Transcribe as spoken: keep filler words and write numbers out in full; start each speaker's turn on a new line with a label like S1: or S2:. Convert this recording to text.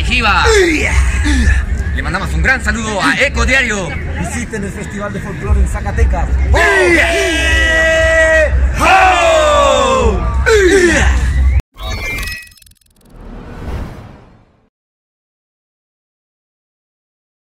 S1: Jiva. Le mandamos un gran saludo a Eco Diario.
S2: Visiten el Festival de Folclore en Zacatecas.
S1: ¡Oh!